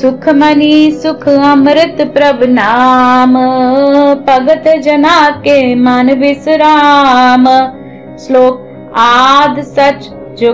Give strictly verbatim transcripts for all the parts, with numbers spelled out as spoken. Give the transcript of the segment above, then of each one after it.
सुख मनी सुख अमृत प्रभ नाम, भगत जना के मन विश्राम। श्लोक आद सच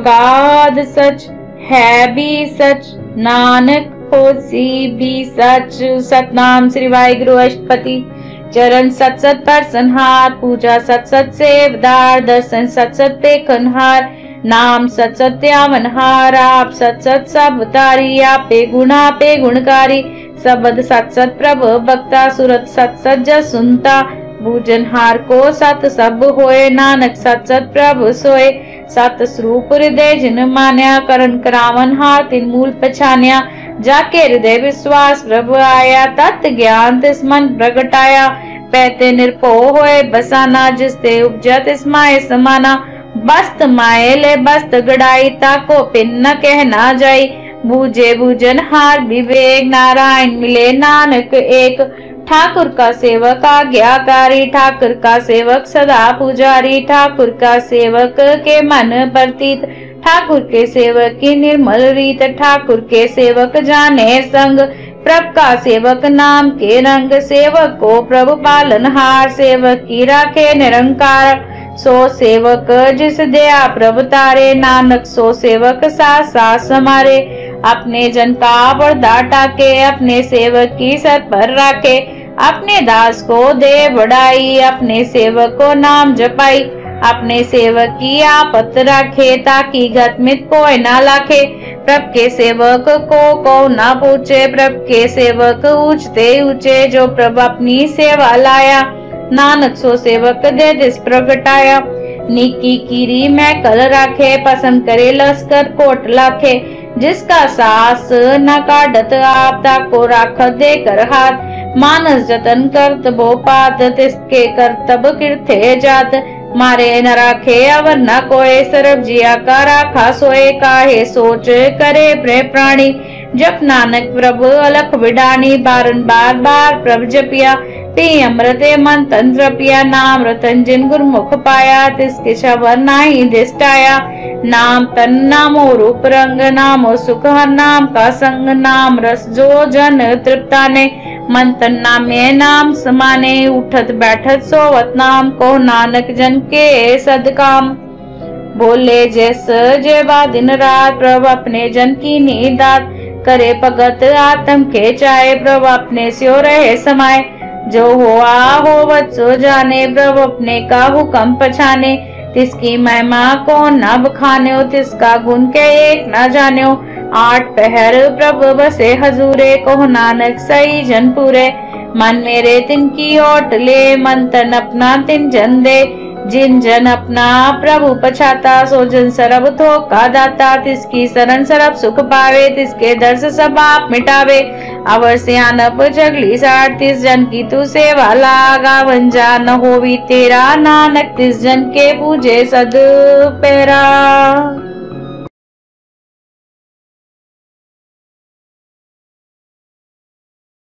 जुगाद सच है भी सच, नानक होसी भी सच। सतनाम श्री वाहिगुरु अष्टपति। चरण सत सत पर संहार, पूजा सत सत सेवदार, दर्शन सत सत पे कन्हार, नाम सत सत्यावनहार। आप सत सत सब तारी, आपे गुणा पे गुणकारी, सबद सत सत प्रभ भक्ता, सुरत सत सत जस सुनता। भूजनहार को सत सब होए, नानक सत सत प्रभ सोए। सत स्वरूप हृदय जिन मान्या, करण करावन हार तिन मूल पछान्या। जाके हृदय विश्वास प्रभु आया, तत् ज्ञान तिस मन प्रगटाया। पैते निरभो होए बसाना, जिसते उपजा तिस माए समाना। बस्त माए ले बस्त गड़ाई, ताको पिन न कह ना जाई। बूझे बूझन हार विवेक, नारायण मिले नानक एक। ठाकुर का सेवक आज्ञाकारी, ठाकुर का सेवक सदा पुजारी। ठाकुर का सेवक के मन प्रतीत, ठाकुर के सेवक की निर्मल रीत। ठाकुर के सेवक जाने संग, प्रभु का सेवक नाम के रंग। सेवक को प्रभु पालनहार, सेवक की राखे निरंकार। सो सेवक जिस दया प्रभु तारे, नानक सो सेवक साथ साथ समारे। अपने जन का बरदा टाके, अपने सेवक की सर पर राखे। अपने दास को दे बढ़ाई, अपने सेवक को नाम जपाई। अपने सेवक की आपत राखे, ताकि गत मित कोई ना लाखे। प्रभ के सेवक को को ना पूछे, प्रभ के सेवक ऊंचते ऊंचे। जो प्रभ अपनी सेवा लाया, नानक सो सेवक दे दिस प्रगटाया। निकी कीरी मैं कल राखे, पसंद करे लश्कर कोट लाखे। जिसका सास न काटत आप, ताको राखत देकर हाथ। मानस जतन करत बो पात, तिसके करतब कीर्थे जात। मारे न राखे अवर न कोय, सरब जिया का राखा सोए। काहे सोच करे प्रे प्राणी, जप नानक प्रभु अलख विडानी। बारन बार बार प्रभ जपिया, पी अमृते मन तंत्र पिया। नाम रतन जिन गुरमुख पाया, तिसके शबर नाही दिष्टाया। नाम तन नामो रूप रंग, नामो सुख नाम का संग। नाम रस जो जन तृप्ताने, मन तन नामे नाम समाने। उठत बैठत सोवत नाम को, नानक जन के सदकाम। बोले जैस जेवा दिन रात, प्रभु अपने जन की नीदात। करे भगत आत्म के चाहे, प्रभु अपने स्यो रहे समाये। जो हुआ होवत सो जाने, प्रभु अपने का हुक्म पछाने। तिसकी महिमा को न बखान्यो, तिसका गुण के एक न जान्यो। आठ पहर प्रभु बसे हजूरे, को नानक सही जन पूरे। मन मेरे तिनकी ओट ले, मन तन अपना तिन जन दे। जिन जन अपना प्रभु पछाता, सो जन सरब धोखा दाता। तिसकी शरण सरब सुख पावे, तिसके दर्श सब आप मिटावे। अवर सियानप जगली साठ, तिस जन की तू सेवा लागा। वंजा न होवी तेरा, नानक तिस जन के पूजे सद पैरा।